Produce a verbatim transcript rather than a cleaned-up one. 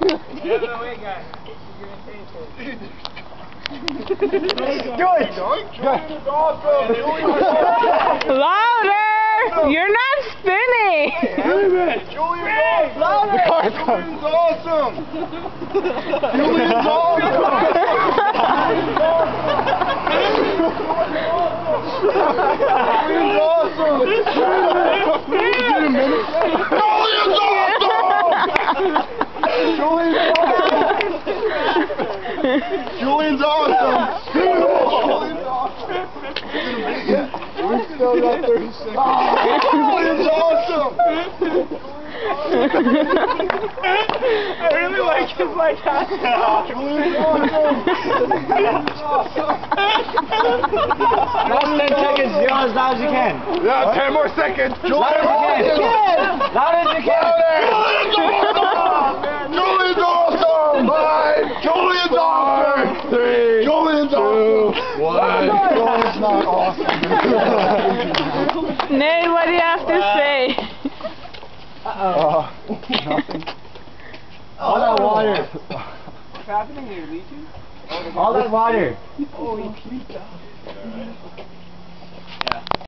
Get out of the way, guys. You're gonna taste it. Do it! Julian's awesome! Louder! You're not spinning! Julian's awesome! The car's coming. Julian's awesome! Julian's awesome! Julian's awesome! Julian's awesome! Julian's awesome! Julian's awesome! We still got thirty seconds. Julian's awesome! I really like his like that. Julian's awesome! Julian's awesome! Last ten seconds, yell as loud as you can. Yeah, ten more seconds. Loud as you can. Loud as you can. Julian's awesome! Five. Julian's awesome! Three. Julian's awesome! One. Julian's not awesome. Nate, what do you have to say? Uh, nothing. All that water. What's happening here, Legion? All that water. Oh, he peeked out.